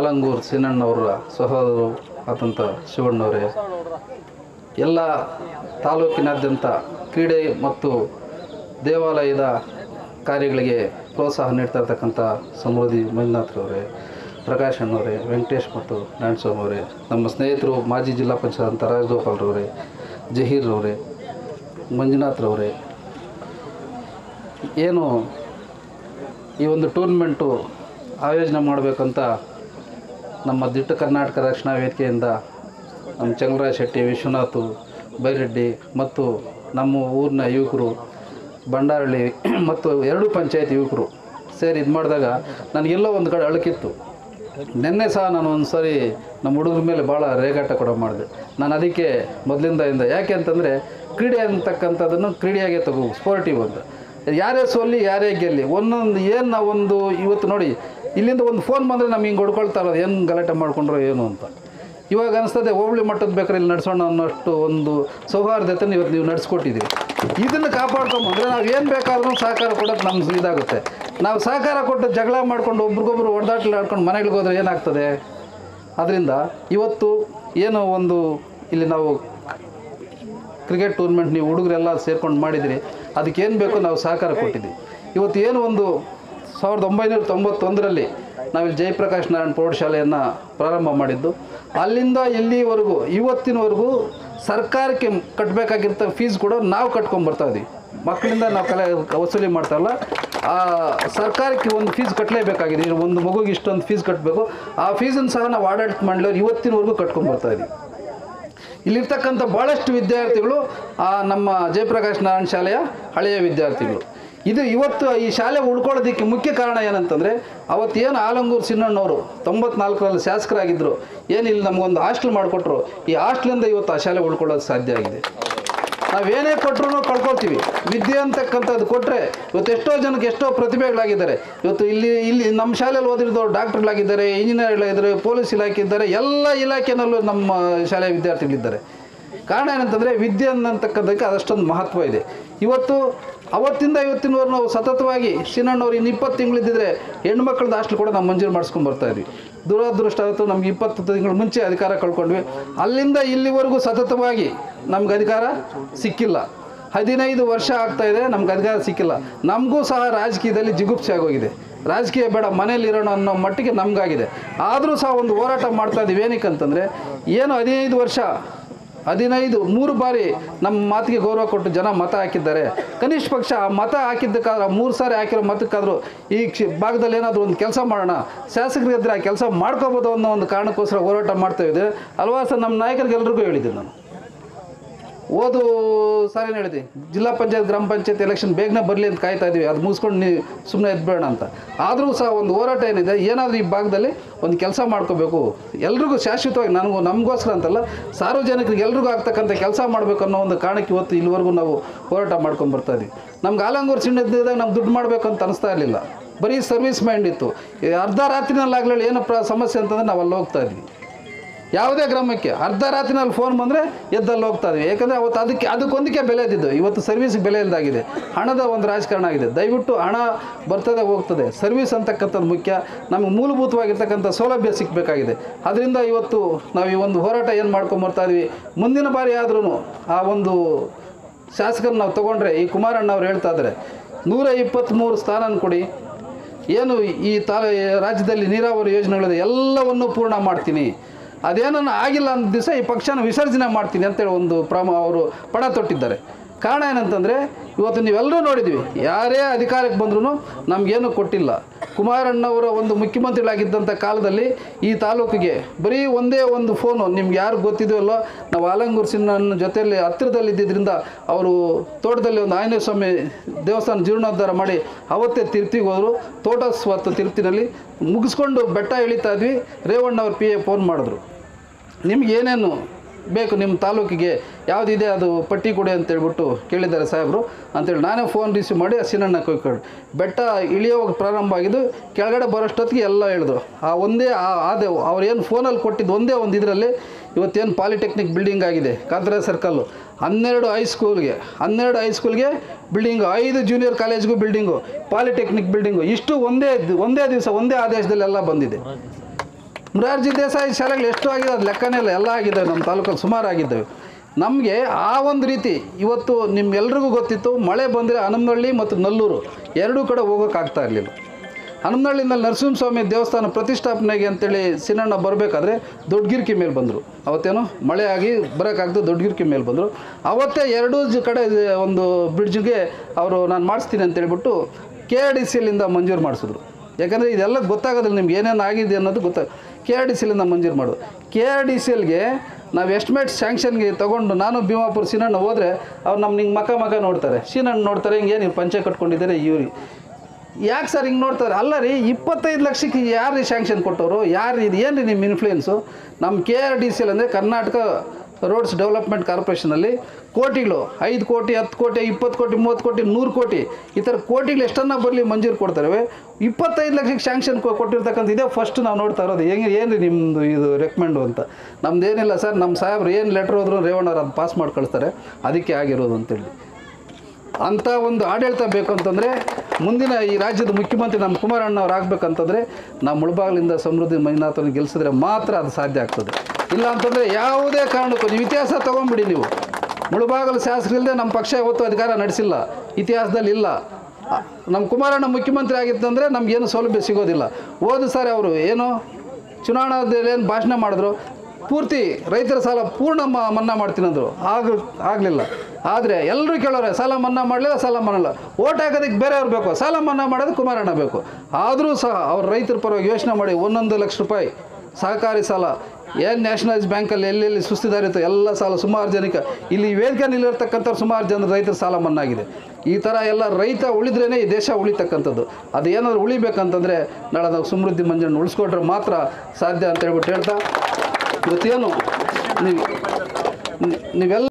ಆಲಂಗೂರು ಸಿನಣ್ಣವರ ಸಹೋದರರು ಆದಂಥ ಶಿವಣ್ಣವರೇ, ಎಲ್ಲ ತಾಲೂಕಿನಾದ್ಯಂತ ಕ್ರೀಡೆ ಮತ್ತು ದೇವಾಲಯದ ಕಾರ್ಯಗಳಿಗೆ ಪ್ರೋತ್ಸಾಹ ನೀಡ್ತಾ ಇರ್ತಕ್ಕಂಥ ಸಮೃದ್ಧಿ ಮಂಜುನಾಥ್ರವರೇ, ಪ್ರಕಾಶ್ ಅಣ್ಣವರೇ, ವೆಂಕಟೇಶ್ ಮತ್ತು ನಾರಾಯಣಸ್ವಾಮಿ ಅವರೇ, ನಮ್ಮ ಸ್ನೇಹಿತರು ಮಾಜಿ ಜಿಲ್ಲಾ ಪಂಚಾಯತ್ ಅಂತ ರಾಜಗೋಪಾಲ್ರವರೇ, ಜಹೀರ್ರವರೇ, ಮಂಜುನಾಥ್ರವರೇ, ಏನು ಈ ಒಂದು ಟೂರ್ನಮೆಂಟು ಆಯೋಜನೆ ಮಾಡಬೇಕಂತ ನಮ್ಮ ದಿಟ್ಟ ಕರ್ನಾಟಕ ರಕ್ಷಣಾ ವೇದಿಕೆಯಿಂದ ನಮ್ಮ ಚಂದ್ರರಾಜ ಶೆಟ್ಟಿ, ವಿಶ್ವನಾಥ್, ಬೈರೆಡ್ಡಿ ಮತ್ತು ನಮ್ಮ ಊರಿನ ಯುವಕರು, ಬಂಡಾರಳ್ಳಿ ಮತ್ತು 2 ಪಂಚಾಯತ್ ಯುವಕರು ಸೇರಿ ಇದು ಮಾಡಿದಾಗ ನನಗೆಲ್ಲೋ ಒಂದು ಕಡೆ ಅಳುಕಿತ್ತು. ನಿನ್ನೆ ಸಹ ನಾನು ಒಂದು ಸಾರಿ ನಮ್ಮ ಹುಡುಗರ ಮೇಲೆ ಭಾಳ ರೇಗಾಟ ಕೂಡ ಮಾಡಿದೆ. ನಾನು ಅದಕ್ಕೆ ಮೊದಲಿಂದ ಯಾಕೆ ಅಂತಂದರೆ ಕ್ರೀಡೆ ಅಂತಕ್ಕಂಥದ್ದನ್ನು ಕ್ರೀಡೆಯಾಗೆ ತಗೋ, ಸ್ಪೋರ್ಟಿವ್ ಅಂತ. ಯಾರೇ ಸೋಲ್ಲಿ ಯಾರೇ ಗೆಲ್ಲಿ ಒಂದೊಂದು ಏನು ನಾವೊಂದು ಇವತ್ತು ನೋಡಿ ಇಲ್ಲಿಂದ ಒಂದು ಫೋನ್ ಬಂದರೆ ನಮ್ಗೆ ಹಿಂಗೆ ಹೊಡ್ಕೊಳ್ತಾ ಇರೋದು, ಏನು ಗಲಾಟೆ ಮಾಡ್ಕೊಂಡ್ರೋ ಏನು ಅಂತ. ಇವಾಗ ಅನಿಸ್ತದೆ ಹೋಬಳಿ ಮಟ್ಟದ ಬೇಕಾದ್ರೆ ಇಲ್ಲಿ ನಡೆಸೋಣ ಅನ್ನೋಷ್ಟು ಒಂದು ಸೌಹಾರ್ದತೆಯನ್ನು ಇವತ್ತು ನೀವು ನಡೆಸ್ಕೊಟ್ಟಿದ್ದೀವಿ. ಇದನ್ನು ಕಾಪಾಡ್ಕೊಂಬಂದರೆ ನಾವು ಏನು ಬೇಕಾದ್ರೂ ಸಹಕಾರ ಕೊಡೋಕ್ಕೆ ನಮ್ಗೆ ಇದಾಗುತ್ತೆ. ನಾವು ಸಹಕಾರ ಕೊಟ್ಟು ಜಗಳ ಮಾಡ್ಕೊಂಡು ಒಬ್ರಿಗೊಬ್ರು ಹೊಡೆದಾಟಲಾಡ್ಕೊಂಡು ಮನೆಗಳಿಗೆ ಹೋದರೆ ಏನಾಗ್ತದೆ? ಅದರಿಂದ ಇವತ್ತು ಏನೋ ಒಂದು ಇಲ್ಲಿ ನಾವು ಕ್ರಿಕೆಟ್ ಟೂರ್ನಮೆಂಟ್ ನೀವು ಹುಡುಗರೆಲ್ಲ ಸೇರ್ಕೊಂಡು ಮಾಡಿದಿರಿ, ಅದಕ್ಕೇನು ಬೇಕೋ ನಾವು ಸಹಕಾರ ಕೊಟ್ಟಿದ್ದೀವಿ. ಇವತ್ತು ಏನು ಒಂದು 1991ರಲ್ಲಿ ನಾವಿಲ್ಲಿ ಜಯಪ್ರಕಾಶ್ ನಾರಾಯಣ ಪ್ರೌಢಶಾಲೆಯನ್ನು ಪ್ರಾರಂಭ ಮಾಡಿದ್ದು, ಅಲ್ಲಿಂದ ಇಲ್ಲಿವರೆಗೂ ಇವತ್ತಿನವರೆಗೂ ಸರ್ಕಾರಕ್ಕೆ ಕಟ್ಟಬೇಕಾಗಿರ್ತ ಫೀಸ್ ಕೂಡ ನಾವು ಕಟ್ಕೊಂಡ್ಬರ್ತಾಯಿದ್ವಿ. ಮಕ್ಕಳಿಂದ ನಾವು ವಸೂಲಿ ಮಾಡ್ತಾರಲ್ಲ, ಆ ಸರ್ಕಾರಕ್ಕೆ ಒಂದು ಫೀಸ್ ಕಟ್ಟಲೇಬೇಕಾಗಿದೆ. ಒಂದು ಮಗುಗೆ ಇಷ್ಟೊಂದು ಫೀಸ್ ಕಟ್ಟಬೇಕು. ಆ ಫೀಸನ್ನು ಸಹ ನಾವು ಆಡಳಿತ ಮಂಡಳಿಯವರು ಇವತ್ತಿನವರೆಗೂ ಕಟ್ಕೊಂಡ್ಬರ್ತಾಯಿದ್ವಿ. ಇಲ್ಲಿರ್ತಕ್ಕಂಥ ಭಾಳಷ್ಟು ವಿದ್ಯಾರ್ಥಿಗಳು ನಮ್ಮ ಜಯಪ್ರಕಾಶ್ ನಾರಾಯಣ ಶಾಲೆಯ ಹಳೆಯ ವಿದ್ಯಾರ್ಥಿಗಳು. ಇದು ಇವತ್ತು ಈ ಶಾಲೆ ಉಳ್ಕೊಳ್ಳೋದಕ್ಕೆ ಮುಖ್ಯ ಕಾರಣ ಏನಂತಂದರೆ, ಅವತ್ತೇನು ಆಲಂಗೂರು ಸಿನ್ನಣ್ಣವರು 94ರಲ್ಲಿ ಶಾಸಕರಾಗಿದ್ದರು, ಏನು ಇಲ್ಲಿ ನಮಗೊಂದು ಹಾಸ್ಟೆಲ್ ಮಾಡಿಕೊಟ್ರು. ಈ ಹಾಸ್ಟೆಲಿಂದ ಇವತ್ತು ಆ ಶಾಲೆ ಉಳ್ಕೊಳ್ಳೋದು ಸಾಧ್ಯ ಆಗಿದೆ. ನಾವೇನೇ ಕೊಟ್ಟರು ಕಳ್ಕೊಳ್ತೀವಿ. ವಿದ್ಯೆ ಅಂತಕ್ಕಂಥದ್ದು ಕೊಟ್ಟರೆ ಇವತ್ತು ಎಷ್ಟೋ ಜನಕ್ಕೆ ಎಷ್ಟೋ ಪ್ರತಿಭೆಗಳಾಗಿದ್ದಾರೆ. ಇವತ್ತು ಇಲ್ಲಿ ನಮ್ಮ ಶಾಲೆಯಲ್ಲಿ ಓದಿರೋರು ಡಾಕ್ಟರ್ಗಳಾಗಿದ್ದಾರೆ, ಇಂಜಿನಿಯರ್ಗಳಾಗಿದ್ದಾರೆ, ಪೊಲೀಸ್ ಇಲಾಖೆ ಇದ್ದಾರೆ, ಎಲ್ಲ ಇಲಾಖೆನಲ್ಲೂ ನಮ್ಮ ಶಾಲೆಯ ವಿದ್ಯಾರ್ಥಿಗಳಿದ್ದಾರೆ. ಕಾರಣ ಏನಂತಂದರೆ ವಿದ್ಯೆ ಅನ್ನತಕ್ಕಂಥದ್ದಕ್ಕೆ ಅದಷ್ಟೊಂದು ಮಹತ್ವ ಇದೆ. ಅವತ್ತಿಂದ ಇವತ್ತಿನವರೆಗೂ ನಾವು ಸತತವಾಗಿ ಸಿನಣ್ಣವ್ರು ಇನ್ನು 20 ತಿಂಗಳಿದ್ದರೆ ಹೆಣ್ಮಕ್ಳದ್ದು ಹಾಸ್ಟೆಲ್ ಕೂಡ ನಾವು ಮಂಜೂರು ಮಾಡಿಸ್ಕೊಂಡು ಬರ್ತಾಯಿದ್ವಿ. ದುರದೃಷ್ಟ ಆಯಿತು, ನಮ್ಗೆ 20 ತಿಂಗಳ ಮುಂಚೆ ಅಧಿಕಾರ ಕಳ್ಕೊಂಡ್ವಿ. ಅಲ್ಲಿಂದ ಇಲ್ಲಿವರೆಗೂ ಸತತವಾಗಿ ನಮ್ಗೆ ಅಧಿಕಾರ ಸಿಕ್ಕಿಲ್ಲ. 15 ವರ್ಷ ಆಗ್ತಾಯಿದೆ, ನಮ್ಗೆ ಅಧಿಕಾರ ಸಿಕ್ಕಿಲ್ಲ. ನಮಗೂ ಸಹ ರಾಜಕೀಯದಲ್ಲಿ ಜಿಗುಪ್ಸೆ ಆಗೋಗಿದೆ. ರಾಜಕೀಯ ಬೇಡ, ಮನೇಲಿರೋಣ ಅನ್ನೋ ಮಟ್ಟಿಗೆ ನಮಗಾಗಿದೆ. ಆದರೂ ಸಹ ಒಂದು ಹೋರಾಟ ಮಾಡ್ತಾಯಿದ್ದೀವಿ. ಏನಕ್ಕೆ ಅಂತಂದರೆ ಏನು 15 ವರ್ಷ 3 ಬಾರಿ ನಮ್ಮ ಮಾತಿಗೆ ಗೌರವ ಕೊಟ್ಟು ಜನ ಮತ ಹಾಕಿದ್ದಾರೆ. ಕನಿಷ್ಠ ಪಕ್ಷ ಆ ಮತ ಹಾಕಿದ್ದಕ್ಕಾದ್ರೆ 3 ಸಾರಿ ಹಾಕಿರೋ ಮತಕ್ಕಾದರೂ ಈ ಭಾಗದಲ್ಲಿ ಏನಾದರೂ ಒಂದು ಕೆಲಸ ಮಾಡೋಣ, ಶಾಸಕರಿದ್ರೆ ಆ ಕೆಲಸ ಮಾಡ್ಕೋಬೋದು ಅನ್ನೋ ಒಂದು ಕಾರಣಕ್ಕೋಸ್ಕರ ಹೋರಾಟ ಮಾಡ್ತಾಯಿದ್ದೆ. ಹಲವಾರು ಸಹ ನಮ್ಮ ನಾಯಕರಿಗೆಲ್ರಿಗೂ ಹೇಳಿದ್ದೀನಿ. ನಾನು ಓದು ಸಾರಿ ಹೇಳಿದೆ, ಜಿಲ್ಲಾ ಪಂಚಾಯತ್ ಗ್ರಾಮ ಪಂಚಾಯತ್ ಎಲೆಕ್ಷನ್ ಬೇಗನೆ ಬರಲಿ ಅಂತ ಕಾಯ್ತಾ ಇದ್ದೀವಿ. ಅದು ಮುಗಿಸ್ಕೊಂಡು ನೀವು ಸುಮ್ಮನೆ ಎದ್ಬೇಡ ಅಂತ. ಆದರೂ ಸಹ ಒಂದು ಹೋರಾಟ ಏನಿದೆ, ಏನಾದರೂ ಈ ಭಾಗದಲ್ಲಿ ಒಂದು ಕೆಲಸ ಮಾಡ್ಕೋಬೇಕು, ಎಲ್ರಿಗೂ ಶಾಶ್ವತವಾಗಿ, ನಮಗೋಸ್ಕರ ಅಂತಲ್ಲ, ಸಾರ್ವಜನಿಕರಿಗೆ ಎಲ್ರಿಗೂ ಆಗ್ತಕ್ಕಂಥ ಕೆಲಸ ಮಾಡಬೇಕು ಅನ್ನೋ ಒಂದು ಕಾರಣಕ್ಕೆ ಇವತ್ತು ಇಲ್ಲಿವರೆಗೂ ನಾವು ಹೋರಾಟ ಮಾಡ್ಕೊಂಡು ಬರ್ತಾಯಿದ್ವಿ. ನಮ್ಗೆ ಆಲಂಗೂರು ಸಿಣ್ಣಿದ್ದಾಗ ನಮ್ಗೆ ದುಡ್ಡು ಮಾಡಬೇಕು ಅಂತ ಅನಿಸ್ತಾ ಇರಲಿಲ್ಲ. ಬರೀ ಸರ್ವಿಸ್ ಮೈಂಡ್ ಇತ್ತು. ಅರ್ಧ ರಾತ್ರಿನಲ್ಲಾಗಲಿ ಏನೋ ಸಮಸ್ಯೆ ಅಂತಂದರೆ ನಾವು ಅಲ್ಲಿ ಹೋಗ್ತಾ ಇದ್ವಿ. ಯಾವುದೇ ಗ್ರಾಮಕ್ಕೆ ಅರ್ಧ ರಾತ್ರಿನಲ್ಲಿ ಫೋನ್ ಬಂದರೆ ಎದ್ದಲ್ಲಿ ಹೋಗ್ತಾ ಇದ್ವಿ. ಯಾಕಂದರೆ ಅವತ್ತು ಅದಕ್ಕೊಂದಕ್ಕೆ ಬೆಲೆ ಇದ್ದಿದ್ದು. ಇವತ್ತು ಸರ್ವಿಸ್ಗೆ ಬೆಲೆ ಇಲ್ಲದಾಗಿದೆ. ಹಣದ ಒಂದು ರಾಜಕಾರಣ ಆಗಿದೆ. ದಯವಿಟ್ಟು ಹಣ ಬರ್ತದೆ ಹೋಗ್ತದೆ, ಸರ್ವಿಸ್ ಅಂತಕ್ಕಂಥದ್ದು ಮುಖ್ಯ. ನಮಗೆ ಮೂಲಭೂತವಾಗಿರ್ತಕ್ಕಂಥ ಸೌಲಭ್ಯ ಸಿಗಬೇಕಾಗಿದೆ. ಅದರಿಂದ ಇವತ್ತು ನಾವು ಈ ಒಂದು ಹೋರಾಟ ಏನು ಮಾಡ್ಕೊಂಬರ್ತಾ ಇದ್ವಿ. ಮುಂದಿನ ಬಾರಿ ಆದ್ರೂ ಆ ಒಂದು ಶಾಸಕರನ್ನ ನಾವು ತೊಗೊಂಡ್ರೆ, ಈ ಕುಮಾರಣ್ಣ ಅವ್ರು ಹೇಳ್ತಾ ಇದ್ದಾರೆ 123 ಸ್ಥಾನ ಕೊಡಿ, ಏನು ಈ ರಾಜ್ಯದಲ್ಲಿ ನೀರಾವರಿ ಯೋಜನೆಗಳಿದೆ ಎಲ್ಲವನ್ನೂ ಪೂರ್ಣ ಮಾಡ್ತೀನಿ, ಅದೇನೂ ಆಗಿಲ್ಲ ಅಂದ ದಿವಸ ಈ ಪಕ್ಷನ ವಿಸರ್ಜನೆ ಮಾಡ್ತೀನಿ ಅಂತೇಳಿ ಒಂದು ಅವರು ಪಣ ತೊಟ್ಟಿದ್ದಾರೆ. ಕಾರಣ ಏನಂತಂದರೆ ಇವತ್ತು ನೀವೆಲ್ಲರೂ ನೋಡಿದ್ವಿ, ಯಾರೇ ಅಧಿಕಾರಕ್ಕೆ ಬಂದ್ರೂ ನಮಗೇನು ಕೊಟ್ಟಿಲ್ಲ. ಕುಮಾರಣ್ಣವರ ಒಂದು ಮುಖ್ಯಮಂತ್ರಿಗಳಾಗಿದ್ದಂಥ ಕಾಲದಲ್ಲಿ ಈ ತಾಲೂಕಿಗೆ ಬರೀ ಒಂದೇ ಒಂದು ಫೋನು, ನಿಮ್ಗೆ ಯಾರು ಗೊತ್ತಿದೆಯಲ್ಲೋ, ನಾವು ಆಲಂಗೂರು ಸಿನ್ನಣ್ಣನ ಜೊತೆಯಲ್ಲಿ ಹತ್ತಿರದಲ್ಲಿದ್ದರಿಂದ ಅವರು ತೋಟದಲ್ಲಿ ಒಂದು ಆಂಜನೇಯ ಸ್ವಾಮಿ ದೇವಸ್ಥಾನ ಜೀರ್ಣೋದ್ಧಾರ ಮಾಡಿ ಅವತ್ತೇ ತಿರುಪ್ತಿಗೆ ಹೋದರು. ತೋಟ ಸ್ವತ್ತು ತಿರುಪ್ತಿನಲ್ಲಿ ಮುಗಿಸ್ಕೊಂಡು ಬೆಟ್ಟ ಇಳಿತಾ ಇದ್ವಿ. ರೇವಣ್ಣವ್ರ PA ಫೋನ್ ಮಾಡಿದ್ರು, ನಿಮ್ಗೆ ಏನೇನು ಬೇಕು ನಿಮ್ಮ ತಾಲೂಕಿಗೆ ಯಾವುದಿದೆ ಅದು ಪಟ್ಟಿ ಕೊಡಿ ಅಂತೇಳ್ಬಿಟ್ಟು ಕೇಳಿದ್ದಾರೆ ಸಾಹೇಬರು ಅಂತೇಳಿ ನಾನೇ ಫೋನ್ ರಿಸೀವ್ ಮಾಡಿ ಸಿನಣ್ಣ ಕೊಯ್ಕೊಂಡು ಬೆಟ್ಟ ಇಳಿಯೋವಾಗ ಪ್ರಾರಂಭ ಆಗಿದ್ದು. ಕೆಳಗಡೆ ಬರೋಷ್ಟೊತ್ತಿಗೆ ಎಲ್ಲ ಹೇಳಿದ್ರು. ಅದೇ ಅವ್ರು ಏನು ಫೋನಲ್ಲಿ ಕೊಟ್ಟಿದ್ದು ಒಂದೇ ಒಂದು ಇದರಲ್ಲಿ ಇವತ್ತೇನು ಪಾಲಿಟೆಕ್ನಿಕ್ ಬಿಲ್ಡಿಂಗ್ ಆಗಿದೆ ಕಾಂತರಾಜ್ ಸರ್ಕಲ್ಲು, 12 ಹೈಸ್ಕೂಲ್ಗೆ ಬಿಲ್ಡಿಂಗು, 5 ಜೂನಿಯರ್ ಕಾಲೇಜ್ಗೂ ಬಿಲ್ಡಿಂಗು, ಪಾಲಿಟೆಕ್ನಿಕ್ ಬಿಲ್ಡಿಂಗು, ಇಷ್ಟು ಒಂದೇ ದಿವಸ ಒಂದೇ ಆದೇಶದಲ್ಲೆಲ್ಲ ಬಂದಿದೆ. ಮೊರಾರ್ಜಿ ದೇಸಾಯಿ ಶಾಲೆಗಳು ಎಷ್ಟು ಆಗಿದೆ ಅದು ಲೆಕ್ಕನೇ ಇಲ್ಲ, ಎಲ್ಲ ಆಗಿದ್ದಾವೆ ನಮ್ಮ ತಾಲೂಕಲ್ಲಿ ಸುಮಾರು ಆಗಿದ್ದಾವೆ. ನಮಗೆ ಆ ಒಂದು ರೀತಿ ಇವತ್ತು ನಿಮ್ಗೆಲ್ರಿಗೂ ಗೊತ್ತಿತ್ತು, ಮಳೆ ಬಂದರೆ ಹನುಮನಹಳ್ಳಿ ಮತ್ತು ನಲ್ಲೂರು ಎರಡೂ ಕಡೆ ಹೋಗೋಕ್ಕಾಗ್ತಾ ಇರಲಿಲ್ಲ. ಹನುಮನಹಳ್ಳಿನಲ್ಲಿ ನರಸಿಂಹಸ್ವಾಮಿ ದೇವಸ್ಥಾನ ಪ್ರತಿಷ್ಠಾಪನೆಗೆ ಅಂತೇಳಿ ಸಿನಣ್ಣ ಬರಬೇಕಾದ್ರೆ ದೊಡ್ಡಗಿರ್ಕಿ ಮೇಲೆ ಬಂದರು. ಅವತ್ತೇನೋ ಮಳೆ ಆಗಿ ಬರೋಕ್ಕಾಗ್ದು ದೊಡ್ಡಗಿರ್ಕಿ ಮೇಲೆ ಬಂದರು. ಅವತ್ತೇ ಎರಡೂ ಕಡೆ ಒಂದು ಬ್ರಿಡ್ಜ್ಗೆ ಅವರು ನಾನು ಮಾಡಿಸ್ತೀನಿ ಅಂತೇಳ್ಬಿಟ್ಟು KRDCಲಿಂದ ಮಂಜೂರು ಮಾಡಿಸಿದ್ರು. ಯಾಕಂದರೆ ಇದೆಲ್ಲ ಗೊತ್ತಾಗೋದಿಲ್ಲ ನಿಮ್ಗೆ ಏನೇನು ಆಗಿದೆ ಅನ್ನೋದು KRDCಲಿಂದ ಮಂಜೂರು ಮಾಡೋದು. KRDCಲ್ಗೆ ನಾವು ಎಸ್ಟಿಮೇಟ್ ಸ್ಯಾಂಕ್ಷನ್ಗೆ ತೊಗೊಂಡು ನಾನು ಭೀಮಾಪುರ ಸಿನಣ್ಣ ಹೋದರೆ ಅವ್ರು ನಮ್ಮ ಹಿಂಗೆ ಮಕ ನೋಡ್ತಾರೆ, ಸಿನಣ್ಣ ನೋಡ್ತಾರೆ, ಹಿಂಗೆ ಏನು ಪಂಚೆ ಕಟ್ಕೊಂಡಿದ್ದಾರೆ ಇವ್ರಿ ಯಾಕೆ ಸರ್ ಹಿಂಗೆ ನೋಡ್ತಾರೆ? ಅಲ್ಲ ರೀ, 25 ಲಕ್ಷಕ್ಕೆ ಯಾರು ರೀ ಸ್ಯಾಂಕ್ಷನ್ ಕೊಟ್ಟವರು? ಯಾರು ಇದು ಏನು ರೀ ನಿಮ್ಮ ಇನ್ಫ್ಲೂಯೆನ್ಸು? ನಮ್ಮ KRDCL ಅಂದರೆ ಕರ್ನಾಟಕ ರೋಡ್ಸ್ ಡೆವಲಪ್ಮೆಂಟ್ ಕಾರ್ಪೊರೇಷನಲ್ಲಿ ಕೋಟಿಗಳು 5 ಕೋಟಿ 10 ಕೋಟಿ 20 ಕೋಟಿ 30 ಕೋಟಿ 100 ಕೋಟಿ ಈ ಥರ ಕೋಟಿಗಳು ಎಷ್ಟನ್ನ ಬರಲಿ ಮಂಜೂರು ಕೊಡ್ತಾರೆ. 25 ಲಕ್ಷಕ್ಕೆ ಸ್ಯಾಂಕ್ಷನ್ ಕೊಟ್ಟಿರ್ತಕ್ಕಂಥ ಇದೇ ಫಸ್ಟ್ ನಾವು ನೋಡ್ತಾ ಇರೋದು. ಏನು ರೀ ನಿಮ್ಮದು ಇದು ರೆಕಮೆಂಡು ಅಂತ? ನಮ್ದು ಏನಿಲ್ಲ ಸರ್, ನಮ್ಮ ಸಾಹೇಬ್ರು ಏನು ಲೆಟ್ರ್ ಹೋದ್ರು ರೇವಣ್ಣವ್ರು ಅದು ಪಾಸ್ ಮಾಡಿ ಕಳಿಸ್ತಾರೆ, ಅದಕ್ಕೆ ಆಗಿರೋದು ಅಂತೇಳಿ. ಅಂಥ ಒಂದು ಆಡಳಿತ ಬೇಕು ಅಂತಂದರೆ ಮುಂದಿನ ಈ ರಾಜ್ಯದ ಮುಖ್ಯಮಂತ್ರಿ ನಮ್ಮ ಕುಮಾರಣ್ಣವ್ರು ಆಗಬೇಕಂತಂದರೆ ನಾವು ಮುಳಬಾಗಿಲಿಂದ ಸಮೃದ್ಧಿ ಮಂಜುನಾಥನ ಗೆಲ್ಲಿಸಿದ್ರೆ ಮಾತ್ರ ಅದು ಸಾಧ್ಯ ಆಗ್ತದೆ. ಇಲ್ಲ ಅಂತಂದರೆ ಯಾವುದೇ ಕಾರಣಕ್ಕೂ ನೀವು ಇತಿಹಾಸ ತೊಗೊಂಬಿಡಿ, ನೀವು ಮುಳಬಾಗಿಲು ಶಾಸಕರಿಲ್ಲದೆ ನಮ್ಮ ಪಕ್ಷ ಯಾವತ್ತೂ ಅಧಿಕಾರ ನಡೆಸಿಲ್ಲ, ಇತಿಹಾಸದಲ್ಲಿ ಇಲ್ಲ. ನಮ್ಮ ಕುಮಾರಣ್ಣ ಮುಖ್ಯಮಂತ್ರಿ ಆಗಿತ್ತಂದರೆ ನಮಗೇನು ಸೌಲಭ್ಯ ಸಿಗೋದಿಲ್ಲ. ಹೋದ ಸಾರಿ ಅವರು ಏನು ಚುನಾವಣಾದಲ್ಲಿ ಏನು ಭಾಷಣ ಮಾಡಿದ್ರು, ಪೂರ್ತಿ ರೈತರ ಸಾಲ ಪೂರ್ಣ ಮನ್ನಾ ಮಾಡ್ತೀನಿ ಅಂದರು, ಆಗಲಿಲ್ಲ. ಆದರೆ ಎಲ್ಲರೂ ಕೇಳೋರೆ ಸಾಲ ಮನ್ನಾ ಮಾಡಲಿಲ್ಲ, ಸಾಲ ಮನ್ನಾ ಓಟ್ ಹಾಕೋದಕ್ಕೆ ಬೇರೆಯವ್ರು ಬೇಕು, ಸಾಲ ಮನ್ನಾ ಮಾಡೋದು ಕುಮಾರಣ್ಣ ಬೇಕು. ಆದರೂ ಸಹ ಅವ್ರು ರೈತರ ಪರವಾಗಿ ಯೋಚನೆ ಮಾಡಿ 1 ಲಕ್ಷ ರೂಪಾಯಿ ಸಹಕಾರಿ ಸಾಲ ಏನು ನ್ಯಾಷನಲೈಸ್ ಬ್ಯಾಂಕಲ್ಲಿ ಎಲ್ಲೆಲ್ಲಿ ಸುಸ್ತಿದಾರಿತ್ತು ಎಲ್ಲ ಸಾಲ ಸುಮಾರು ಜನಕ್ಕೆ ಇಲ್ಲಿ ವೇದಿಕೆಯಲ್ಲಿರ್ತಕ್ಕಂಥವ್ರು ಸುಮಾರು ಜನ ರೈತರ ಸಾಲ ಮನ್ನಾ ಆಗಿದೆ. ಈ ಥರ ಎಲ್ಲ ರೈತ ಉಳಿದ್ರೇ ಈ ದೇಶ ಉಳಿತಕ್ಕಂಥದ್ದು. ಅದು ಏನಾದರೂ ಉಳಿಬೇಕಂತಂದರೆ ನಾಳೆ ನಾವು ಸಮೃದ್ಧಿ ಮಂಜಣ್ಣ ಉಳಿಸ್ಕೊಟ್ರೆ ಮಾತ್ರ ಸಾಧ್ಯ ಅಂತ ಹೇಳ್ಬಿಟ್ಟು ಹೇಳ್ತಾ ಇವತ್ತೇನು ನೀವೆಲ್ಲ